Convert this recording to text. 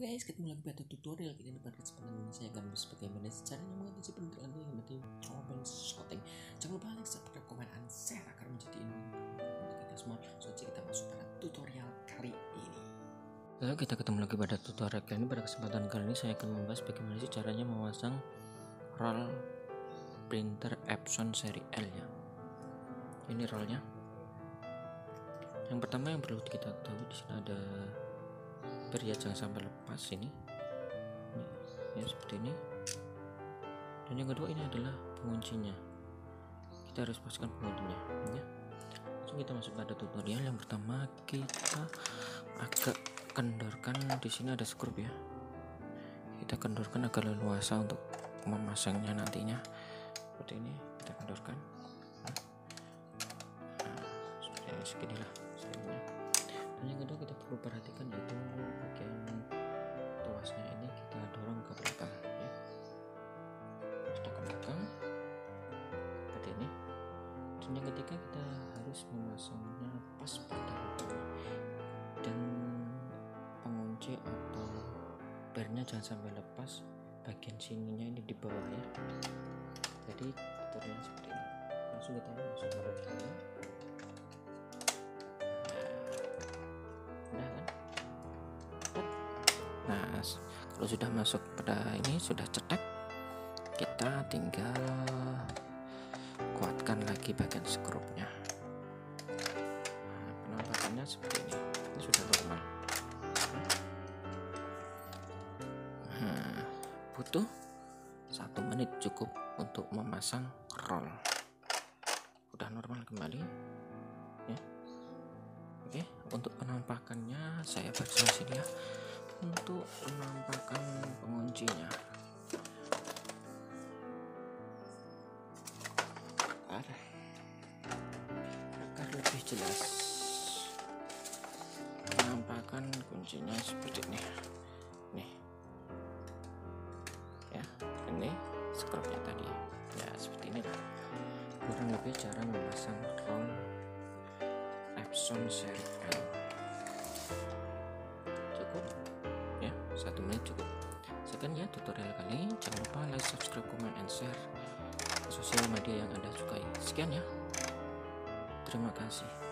guys, ketemu lagi pada tutorial ini. Pada kesempatan ini saya akan bahas bagaimana caranya mengatasi penerimaan yang mati troubleshooting. Jangan lupa like, subscribe, komen, dan share agar menjadi untuk kita semua. Soalnya kita masuk pada tutorial kali ini. Lalu kita ketemu lagi pada tutorial kali ini. Pada kesempatan kali ini saya akan membahas bagaimana sih caranya memasang roll printer Epson seri L ya. Ini rollnya. Yang pertama yang perlu kita ketahui di sini ada ya, jangan sampai lepas ini ya, seperti ini. Dan yang kedua ini adalah penguncinya, kita harus pastikan penguncinya ya. Langsung kita masuk pada tutorial. Yang pertama kita agak kendorkan, di sini ada skrup ya, kita kendorkan agar leluasa untuk memasangnya nantinya. Seperti ini kita kendorkan seperti ini, seginilah segininya. Dan yang kedua kita perlu perhatikan yaitu bagian tuasnya ini kita dorong ke belakang ya, kita ke belakang seperti ini. Dan yang ketiga kita harus memasangnya pas pada bawah, dan pengunci atau barnya jangan sampai lepas bagian sininya ini di bawah ya. Jadi tutorialnya seperti ini. Langsung kita masuk ke dalam. Nah, kalau sudah masuk pada ini, sudah cetek, kita tinggal kuatkan lagi bagian skrupnya. Nah, penampakannya seperti ini sudah normal. Nah, butuh 1 menit cukup untuk memasang roll. Udah normal kembali ya. Oke, untuk penampakannya saya baca sini ya. Untuk penampakan penguncinya agar lebih jelas, penampakan kuncinya seperti ini nih ya. Ini skrupnya tadi ya, seperti ini lah kurang lebih cara memasang roll Epson seri L. Cukup ya, 1 menit cukup. Sekian ya tutorial kali ini. Jangan lupa like, subscribe, comment, and share ke sosial media yang Anda sukai. Sekian ya, terima kasih.